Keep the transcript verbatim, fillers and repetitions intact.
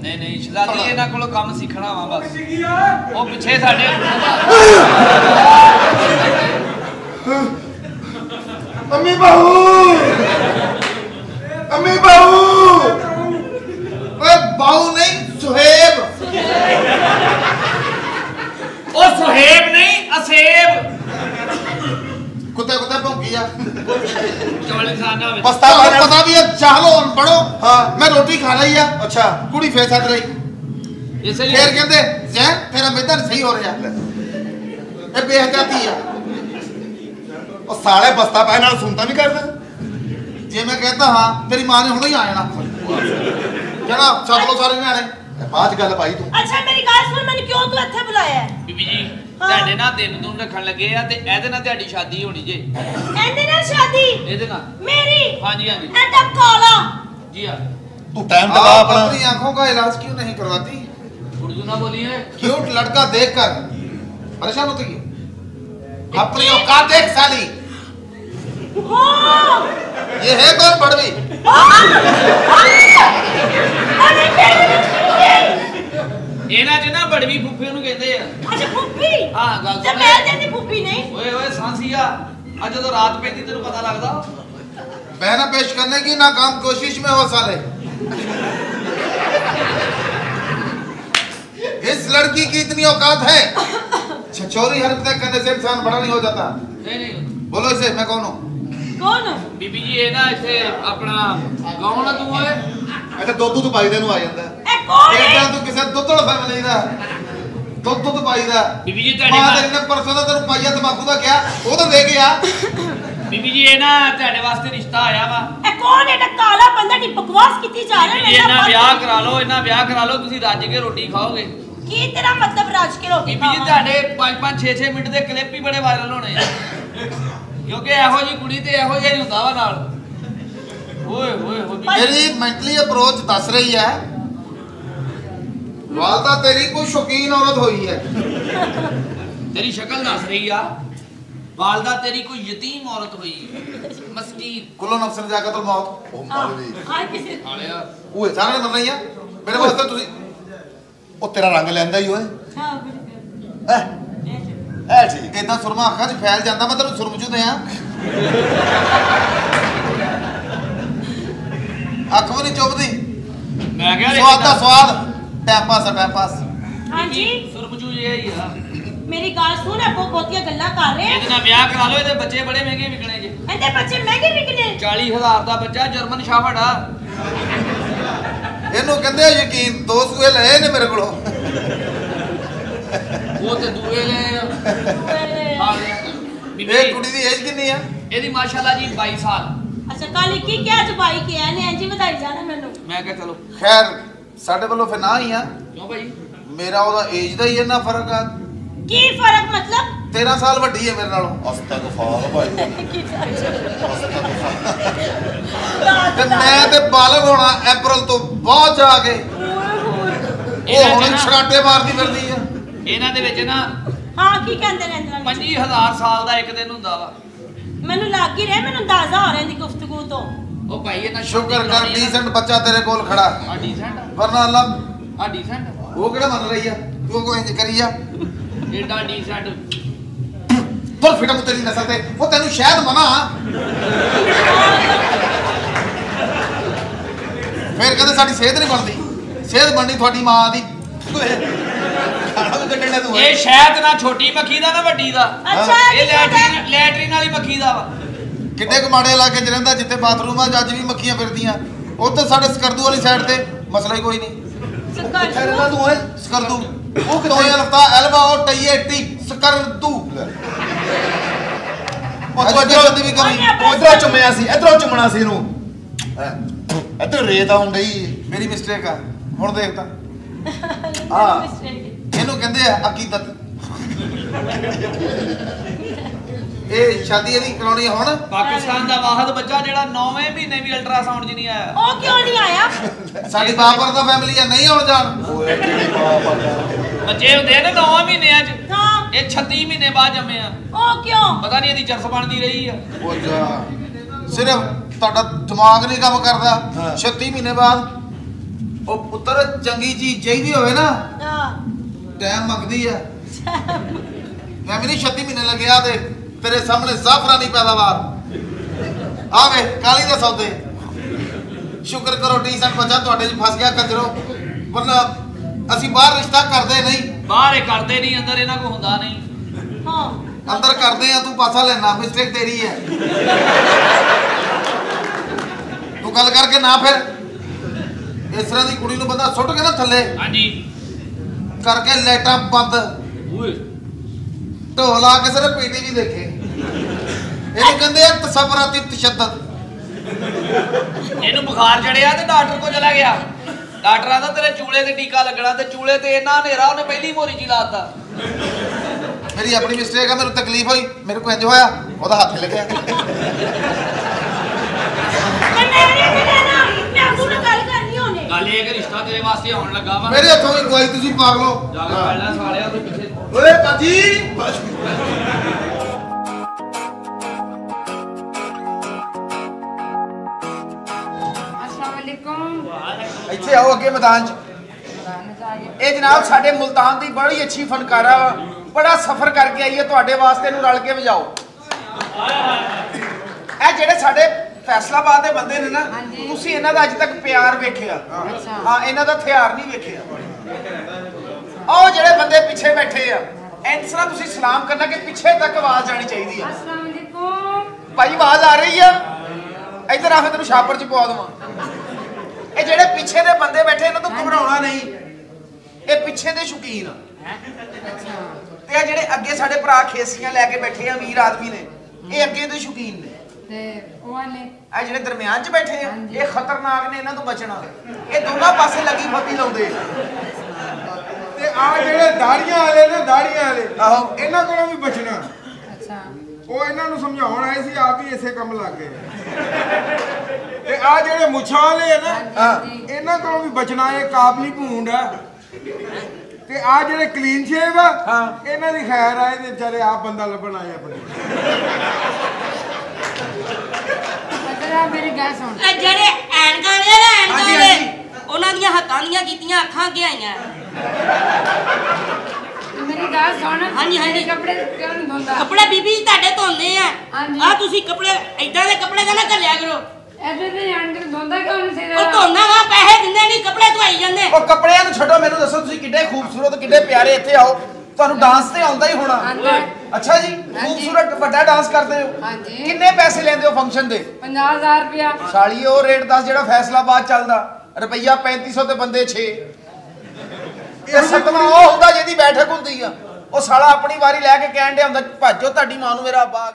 नहीं नहीं शहजादी इन्हां कोलों काम सीखना वा बस ओ पिछे साडे अम्मी बहू अम्मी बहू ओए बहू नहीं सुहेब ओ सुहेब नहीं असेब कुत्ते कुत्ते भौंकी आ चौल इंसान ना पता पता भी है चालो पढ़ो हाँ मैं रोटी खा ली है अच्छा कुड़ी फेर सट रही इसलिए फिर कहते जैन तेरा मित्र सही हो रहा है ये बेहजाती है और साले बस्ता पै नाल सुनता नहीं करता जे मैं कहता हाँ तेरी मां ने हुणे ही आ जाना जरा सद लो सारे न्याणे बात गल पाई तू अच्छा मेरी गल सुन मैंने क्यों तू इत्थे बुलाया है बीबी जी ਤੁਹਾਡੇ ਨਾਲ ਦਿਨ ਦੂਨ ਰੱਖਣ ਲੱਗੇ ਆ ਤੇ ਇਹਦੇ ਨਾਲ ਤੁਹਾਡੀ ਸ਼ਾਦੀ ਹੋਣੀ ਜੇ ਇਹਦੇ ਨਾਲ ਸ਼ਾਦੀ ਇਹਦੇ ਨਾਲ मेरी ਹਾਂਜੀ ਹਾਂਜੀ एटा काला जी हां तू टाइम लगा अपना अपनी आंखों का इलाज क्यों नहीं करवाती उर्दू ना बोलिए क्यूट लड़का देखकर परेशान होती है अपनी औकात देख साली हो ये है कौन बड़वी अरे मेरी ਇਹਨਾਂ ਚ ਨਾ ਬੜਵੀ ਫੁੱਫੇ ਨੂੰ ਕਹਿੰਦੇ ਆ अच्छा फुप्पी ਹਾਂ ਗੱਲ जब मैं तेरी फुप्पी नहीं ਓਏ ਓਏ ਸਾਂਸੀਆ ਅੱਜ ਜਦੋਂ ਰਾਤ ਪੈਂਦੀ ਤੈਨੂੰ ਪਤਾ ਲੱਗਦਾ बहना पेश करने की नाकाम कोशिश में हो साले इस लड़की की इतनी औकात है छचोरी हरकतें करने से इंसान बड़ा नहीं हो जाता ਨਹੀਂ ਨਹੀਂ बोलो इसे मैं कौन हूँ कौन ਬੀਬੀ ਜੀ ਇਹ ਨਾ ਇੱਥੇ ਆਪਣਾ ਗਾਉਂ ਨਾ ਤੂੰ ਓਏ अच्छा दुध दुध पाई देनु आ जांदा ए कौन है एटा तू किसे दुधड़ फैमिली दा दुध दुध पाई दा ਬੀਬੀ ਜੀ ਤੁਹਾਡੇ मां ਘਰ- तेरे ने परसों दा तेनु पाइया तंबाकू दा क्या ओ तो दे गया ਬੀਬੀ ਜੀ ਇਹ ਨਾ ਤੁਹਾਡੇ ਵਾਸਤੇ ਰਿਸ਼ਤਾ ਆਇਆ ਵਾ ए कौन है एटा काला बंदा की बकवास कितनी जा रहा है ਬੀਬੀ ਜੀ ਇਹਨਾਂ ਵਿਆਹ ਕਰਾ ਲਓ ਇਹਨਾਂ ਵਿਆਹ ਕਰਾ ਲਓ ਤੁਸੀਂ ਰੱਜ ਕੇ ਰੋਟੀ ਖਾਓਗੇ की तेरा मतलब राज के रोटी ਬੀਬੀ ਜੀ ਤੁਹਾਡੇ ਪੰਜ ਪੰਜ ਛੇ ਛੇ ਮਿੰਟ ਦੇ ਕਲਿੱਪ ਹੀ ਬੜੇ ਵਾਇਰਲ ਹੋਣੇ ਆ ਕਿਉਂਕਿ ਇਹੋ ਜੀ ਕੁੜੀ ਤੇ ਇਹੋ ਜਿਹਾ ਹੀ ਹੁੰਦਾ ਵਾ ਨਾਲ ਓਏ ਓਏ ਓਏ मेरी मेंटली अप्रोच दस रही है वालदा तेरी कोई शौकीन औरत हुई है तेरी शक्ल दस रही आ वालदा तेरी कोई यतीम औरत हुई मस्कीन कुल्लो नफ्सन जाकतुल मौत ओ मालवी हां किसी आलिया ओए सारे ने मरना ही है मेरे वास्ते तुसी ओ तेरा रंग लेंदा ही ओए हां ए ए ठीक इतना सुरमा अखां च फैल जांदा मैं तेनु सुरमजू देयां अख भी नहीं चुभदी मैं क्या स्वाद दा स्वाद टाइम पास टाइम पास हां जी सुरमजू ये ही आ मेरी गाल सुन आपको बहुतिया गल्ला कर रहे हैं ਇਹਦੇ ਨਾਲ ਵਿਆਹ ਕਰਾ ਲਓ ਇਹਦੇ ਬੱਚੇ ਬੜੇ ਮਹਿੰਗੇ ਵਿਕਣੇ ਜੇ ਇਹਦੇ ਬੱਚੇ ਮਹਿੰਗੇ ਵਿਕਨੇ ਚਾਲੀ ਹਜ਼ਾਰ ਦਾ ਬੱਚਾ ਜਰਮਨ ਸ਼ਾਫਟ ਆ ਇਹਨੂੰ ਕਹਿੰਦੇ ਆ ਯਕੀਨ ਦੋ ਸੂਏ ਲਏ ਨੇ ਮੇਰੇ ਕੋਲੋਂ ਉਹ ਤੇ ਦੂਏ ਲੈ ਆ ਬੀਬੀ ਇਹ ਕੁੜੀ ਦੀ ਏਜ ਕਿੰਨੀ ਆ ਇਹਦੀ ਮਾਸ਼ਾਅੱਲਾ ਜੀ ਬਾਈ ਸਾਲ अच्छा काली की क्या जबाई के है ने जी बताई जाना मेनू ਮੈਂ ਕਿਹਾ ਚਲੋ ਖੈਰ ਸਾਡੇ ਵੱਲੋਂ ਫਿਰ ਨਾ ਹੀ ਆ ਕਿਉਂ ਭਾਈ ਮੇਰਾ ਉਹਦਾ ਏਜ ਦਾ ਹੀ ਇੰਨਾ ਫਰਕ ਆ की फर्क मतलब तेरह साल ਵੱਡੀ ਹੈ ਮੇਰੇ ਨਾਲੋਂ ਅਸਤਗਫਾਰ ਭਾਈ ਤੇ ਮੈਂ ਤੇ ਬਾਲਗ ਹੋਣਾ ਅਪ੍ਰੈਲ ਤੋਂ ਬਾਅਦ ਜਾ ਕੇ ਉਹ ਹੁਣ ਛਰਾਟੇ ਮਾਰਦੀ ਫਿਰਦੀ ਆ ਇਹਨਾਂ ਦੇ ਵਿੱਚ ਨਾ हां की कहंदे ने अंदर ਪੱਚੀ ਹਜ਼ਾਰ ਸਾਲ ਦਾ ਇੱਕ ਦਿਨ ਹੁੰਦਾ ਵਾ मेनू लग ही रहा मेनू अंदाजा हो रहा है दी गुफ्तगू तो ਉਹ ਭਾਈ ਇਹਨਾਂ ਸ਼ੁਕਰ ਕਰ ਡੀਸੈਂਟ ਬੱਚਾ ਤੇਰੇ ਕੋਲ ਖੜਾ ਆ ਡੀਸੈਂਟ ਵਰਨਾ ਅੱਲਾ ਆ ਡੀਸੈਂਟ ਉਹ ਕਿਹੜਾ ਮੰਨ ਰਹੀ ਆ ਤੂੰ ਕੋਈ ਇੰਜ ਕਰੀ ਆ ਏਡਾ ਡੀਸੈਂਟ ਤੁਰ ਫਿਟਮ ਤੇਰੀ ਨਸਲ ਤੇ ਉਹ ਤੈਨੂੰ ਸ਼ਾਇਦ ਮਨਾ ਫਿਰ ਕਹਿੰਦੇ ਸਾਡੀ ਸਿਹਤ ਨਹੀਂ ਬਣਦੀ ਸਿਹਤ ਬਣਨੀ ਤੁਹਾਡੀ ਮਾਂ ਦੀ ਇਹ ਸ਼ਾਇਦ ਨਾ ਛੋਟੀ ਮੱਖੀ ਦਾ ਨਾ ਵੱਡੀ ਦਾ अच्छा ਇਹ ਲੈਟਰੀਨ ਲੈਟਰੀਨ ਵਾਲੀ ਮੱਖੀ ਦਾ ਵਾ ਕਿੰਨੇ ਕੁ ਮਾੜੇ ਇਲਾਕੇ ਚ ਰਹਿੰਦਾ ਜਿੱਥੇ ਬਾਥਰੂਮ ਆ ਅੱਜ ਵੀ ਮੱਖੀਆਂ ਫਿਰਦੀਆਂ ਉੱਥੇ ਸਾਡੇ ਸਕਰਦੂ ਵਾਲੀ ਸਾਈਡ ਤੇ ਮਸਲਾ ਹੀ ਕੋਈ ਨਹੀਂ ਕਿੱਥੇ ਰਹਿੰਦਾ ਤੂੰ ਓਏ ਸਕਰਦੂ ਉਹ ਕਿੱਥੇ ਆ ਲਫਤਾ ਐਲਵਾ ਉਹ ਟਈਏ ਟੀ ਸਕਰਦੂ ਉਹ ਤੋਂ ਅੱਗੇ ਵੀ ਕਰੀ ਉਹ ਇਧਰੋਂ ਚੁੰਮਿਆ ਸੀ ਇਧਰੋਂ ਚੁੰਮਣਾ ਸੀ ਇਹਨੂੰ ਇੱਧਰ ਰੇਤ ਆਉਣ ਡਈ ਮੇਰੀ ਮਿਸਟੇਕ ਆ ਹੁਣ ਦੇਖ ਤਾਂ आ ਇਹਨੂੰ ਕਹਿੰਦੇ ਆ ਅਕੀਦਤ ਇਹ ਸ਼ਾਦੀ ਇਹਦੀ ਕਰਾਉਣੀ ਹੁਣ ਪਾਕਿਸਤਾਨ ਦਾ ਵਾਹਦ ਬੱਚਾ ਜਿਹੜਾ ਨੌਵੇਂ ਮਹੀਨੇ ਵੀ ਅਲਟਰਾਸਾਊਂਡ 'ਚ ਨਹੀਂ ਆਇਆ ओ क्यों नहीं आया ਸਾਡੀ ਬਾਪਰ ਦਾ ਫੈਮਿਲੀ ਆ ਨਹੀਂ ਆਉਣ ਜਾਣ ਬੱਚੇ ਹੁੰਦੇ ਨੇ ਨੌਵੇਂ ਮਹੀਨਿਆਂ 'ਚ हां ਇਹ ਛੱਤੀ ਮਹੀਨੇ ਬਾਅਦ ਜੰਮੇ ਆ ओ क्यों ਪਤਾ ਨਹੀਂ ਇਹਦੀ ਚਰਸ ਬਣਦੀ ਰਹੀ ਆ ਉਹ ਜਾ ਸਿਰਫ ਤੁਹਾਡਾ ਦਿਮਾਗ ਨਹੀਂ ਕੰਮ ਕਰਦਾ ਛੱਤੀ ਮਹੀਨੇ ਬਾਅਦ ਉਹ ਪੁੱਤਰ ਚੰਗੀ ਚੀਜ਼ ਚਾਹੀਦੀ ਹੋਵੇ ਨਾ ਹਾਂ ਟਾਈਮ ਮੰਗਦੀ ਆ ਮੈਂ ਵੀ ਨਹੀਂ ਛੱਤੀ ਮਹੀਨੇ ਲੱਗਿਆ ਤੇ ਤੇਰੇ ਸਾਹਮਣੇ ਸਾਫਰਾ ਨਹੀਂ ਪੈਦਾਵਾਰ ਆਵੇ ਕਾਲੀ ਦੇ ਸੌਦੇ ਸ਼ੁਕਰ ਕਰੋ ਡੀਸੈਂਟ ਬੱਚਾ ਤੁਹਾਡੇ 'ਚ ਫਸ ਗਿਆ ਕੰਜਰੋ ਵਰਨਾ ਅਸੀਂ ਬਾਹਰ ਰਿਸ਼ਤਾ ਕਰਦੇ ਨਹੀਂ ਬਾਹਰ ਇਹ ਕਰਦੇ ਨਹੀਂ ਅੰਦਰ ਇਹਨਾਂ ਕੋ ਹੁੰਦਾ ਨਹੀਂ ਹਾਂ ਅੰਦਰ ਕਰਦੇ ਆ ਤੂੰ ਪਾਸਾ ਲੈਣਾ ਮਿਸਟੇਕ ਤੇਰੀ ਹੈ ਤੂੰ ਗੱਲ ਕਰਕੇ ਨਾ ਫਿਰ ਇਸ ਤਰ੍ਹਾਂ ਦੀ ਕੁੜੀ ਨੂੰ ਬੰਦਾ ਸੁੱਟ ਕੇ ਨਾ ਥੱਲੇ ਹਾਂਜੀ ਕਰਕੇ ਲਾਈਟਾਂ ਬੰਦ ਓਏ ਢੋਲਾ ਕਿਸੇ ਨੇ ਪੀਟੀ ਵੀ ਦੇਖੇ ਇਹਨੂੰ ਕਹਿੰਦੇ ਆ ਤਸਵਰਾਤੀ ਤਸ਼ੱਦਦ ਇਹਨੂੰ ਬੁਖਾਰ ਚੜਿਆ ਤੇ ਡਾਕਟਰ ਕੋਲ ਚਲਾ ਗਿਆ ਡਾਕਟਰ ਆਂਦਾ ਤੇਰੇ ਚੂਲੇ ਤੇ ਟੀਕਾ ਲੱਗਣਾ ਤੇ ਚੂਲੇ ਤੇ ਇੰਨਾ ਹਨੇਰਾ ਉਹਨੇ ਪਹਿਲੀ ਮੋਰੀ ਚ ਲਾਤਾ ਮੇਰੀ ਆਪਣੀ ਮਿਸਟੇਕ ਆ ਮੈਨੂੰ ਤਕਲੀਫ ਹੋਈ ਮੇਰੇ ਕੋਲ ਇੰਜ ਹੋਇਆ ਉਹਦਾ ਹੱਥ ਲੱਗਿਆ ਮੈਂ ਨਹੀਂ ਕਹਿਣਾ ਮੈਂ ਉਹਨੂੰ ਗੱਲ ਕਰਨੀ ਹੋਣੇ ਗੱਲ ਇਹ ਕਿ ਰਿਸ਼ਤਾ ਤੇਰੇ ਵਾਸਤੇ ਆਉਣ ਲੱਗਾ ਵਾ ਮੇਰੇ ਹੱਥੋਂ ਵੀ ਕੋਈ ਤੁਸੀਂ ਪਾਗਲੋ ਜਾ ਕੇ ਫੜ ਲੈ ਸਾਲਿਆ ਤੂੰ ਪਿੱਛੇ ਓਏ ਬਾਜੀ ਇੱਥੇ ਆਓ ਅੱਗੇ ਮੈਦਾਨ 'ਚ ਇਹ ਜਨਾਬ ਸਾਡੇ ਮੁਲਤਾਨ ਦੀ ਬੜੀ ਅੱਛੀ ਫਨਕਾਰਾ ਵਾ ਬੜਾ ਸਫ਼ਰ ਕਰਕੇ ਆਈ ਹੈ ਤੁਹਾਡੇ ਵਾਸਤੇ ਨੂੰ ਰਲ ਕੇ ਵਜਾਓ ਇਹ ਜਿਹੜੇ ਸਾਡੇ ਫੈਸਲਾਬਾਦ ਦੇ ਬੰਦੇ ਨੇ ਨਾ ਤੁਸੀਂ ਇਹਨਾਂ ਦਾ ਅੱਜ ਤੱਕ ਪਿਆਰ ਵੇਖਿਆ ਹਾਂ ਇਹਨਾਂ ਦਾ ਹਥਿਆਰ ਨਹੀਂ ਵੇਖਿਆ ਉਹ ਜਿਹੜੇ ਬੰਦੇ ਪਿੱਛੇ ਬੈਠੇ ਆ ਇਸ ਤਰ੍ਹਾਂ ਤੁਸੀਂ ਸਲਾਮ ਕਰਨਾ ਕਿ ਪਿੱਛੇ ਤੱਕ ਆਵਾਜ਼ ਜਾਣੀ ਚਾਹੀਦੀ ਆ अस्सलाम वालेकुम ਭਾਈ ਆਵਾਜ਼ ਆ ਰਹੀ ਆ ਇੱਧਰ ਆ ਕੇ ਤੈਨੂੰ ਛਾਪਰ 'ਚ ਪਵਾ ਦੇਵਾਂ ਇਹ ਜਿਹੜੇ ਪਿੱਛੇ ਦੇ ਬੰਦੇ ਬੈਠੇ ਇਹਨਾਂ ਤੋਂ ਘਬਰਾਉਣਾ ਨਹੀਂ ਇਹ ਪਿੱਛੇ ਦੇ ਸ਼ੌਕੀਨ ਆ ਤੇ ਇਹ ਜਿਹੜੇ ਅੱਗੇ ਸਾਡੇ ਭਰਾ ਖੇਸੀਆਂ ਲੈ ਕੇ ਬੈਠੇ ਆ ਵੀਰ ਆਦਮੀ ਨੇ ਇਹ ਅੱਗੇ ਦੇ ਸ਼ੌਕੀਨ ਨੇ ते ओ वाले ਇਹ ਜਿਹੜੇ ਦਰਮਿਆਨ 'ਚ ਬੈਠੇ ਆ ਇਹ ਖਤਰਨਾਕ ਨੇ ਇਹਨਾਂ ਤੋਂ ਬਚਣਾ ਇਹ ਦੋਨਾਂ ਪਾਸੇ ਲੱਗੀ ਫੱਬੀ ਲਾਉਂਦੇ ਤੇ ਆ ਜਿਹੜੇ ਦਾੜੀਆਂ ਵਾਲੇ ਨੇ ਦਾੜੀਆਂ ਵਾਲੇ ਆਹੋ ਇਹਨਾਂ ਕੋਲੋਂ ਵੀ ਬਚਣਾ अच्छा ਉਹ ਇਹਨਾਂ ਨੂੰ ਸਮਝਾਉਣ ਆਏ ਸੀ ਆਪ ਹੀ ਇਸੇ ਕੰਮ ਲੱਗ ਗਏ ਤੇ ਆ ਜਿਹੜੇ ਮੁੱਛਾਂ ਵਾਲੇ ਆ ਨਾ ਹਾਂ ਇਹਨਾਂ ਕੋਲੋਂ ਵੀ ਬਚਣਾ ਇਹ ਕਾਬਲੀ ਭੂੰਡ ਆ ਤੇ ਆ ਜਿਹੜੇ ਕਲੀਨ ਸ਼ੇਵ ਆ ਹਾਂ। ਇਹਨਾਂ ਦੀ ਖੈਰ ਆਏ ਤੇ ਵਿਚਾਰੇ ਆਪ ਬੰਦਾ ਲੱਭਣ ਆਏ ਆਪਣੇ अगर मेरी गल सुन ਇਹ ਜਿਹੜੇ ਐਨਕਾਂ ਨੇ ਨਾ ਐਨਕਾਂ ਹਾਂਜੀ, ਵਾਲੇ ਹਾਂਜੀ। ਉਹਨਾਂ ਦੀਆਂ ਹੱਥਾਂ ਦੀਆਂ ਕੀਤੀਆਂ ਅੱਖਾਂ ਅੱਗੇ ਆਈਆਂ मेरी गल सुन ਹਾਂਜੀ, ਹਾਂਜੀ। मेरे कपड़े क्यों नहीं धोंदा ਕੱਪੜੇ ਬੀਬੀ ਤੁਹਾਡੇ ਧੋਂਦੇ ਆ ਹਾਂਜੀ। ਆ ਤੁਸੀਂ ਕੱਪੜੇ ਏਦਾਂ ਦੇ ਕੱਪੜੇ ਦਾ ਨਾ ਘੱਲਿਆ ਕਰੋ ऐसे भी अंडर धोंदा क्यों नहीं सिर ਉਹ ਧੋਂਦਾ ਵਾ ਪੈਸੇ ਦਿੰਦੇ ਨਹੀਂ ਕੱਪੜੇ ਧਵਾਈ ਜਾਂਦੇ ਉਹ ਕੱਪੜਿਆਂ ਨੂੰ ਛੱਡੋ ਮੈਨੂੰ ਦੱਸੋ ਤੁਸੀਂ ਕਿੱਡੇ ਖੂਬਸੂਰਤ ਕਿੱਡੇ ਪਿਆਰੇ ਇੱਥੇ ਆਓ ਤੁਹਾਨੂੰ ਡਾਂਸ ਤੇ ਆਉਂਦਾ ਹੀ ਹੋਣਾ आंदा है ਅੱਛਾ ਜੀ ਖੂਬਸੂਰਤ ਵੱਡਾ ਡਾਂਸ ਕਰਦੇ ਹੋ ਹਾਂਜੀ। ਕਿੰਨੇ ਪੈਸੇ ਲੈਂਦੇ ਹੋ ਫੰਕਸ਼ਨ ਦੇ पचास हजार रुपया ਸਾਲੀ ਉਹ ਰੇਟ ਦੱਸ ਜਿਹੜਾ ਫੈਸਲਾਬਾਦ ਚੱਲਦਾ ਰੁਪਈਆ ਪੈਂਤੀ ਸੌ ਤੇ ਬੰਦੇ ਛੇ ਇਹ ਸਤਵਾਂ ਉਹ ਹੁੰਦਾ ਜਿਹਦੀ ਬੈਠਕ ਹੁੰਦੀ ਆ ਉਹ ਸਾਲਾ ਆਪਣੀ ਵਾਰੀ ਲੈ ਕੇ ਕਹਿਣ ਡਿਆ ਹੁੰਦਾ ਭਾਜੋ ਤੁਹਾਡੀ ਮਾਂ ਨੂੰ ਮੇਰਾ ਬਾਗ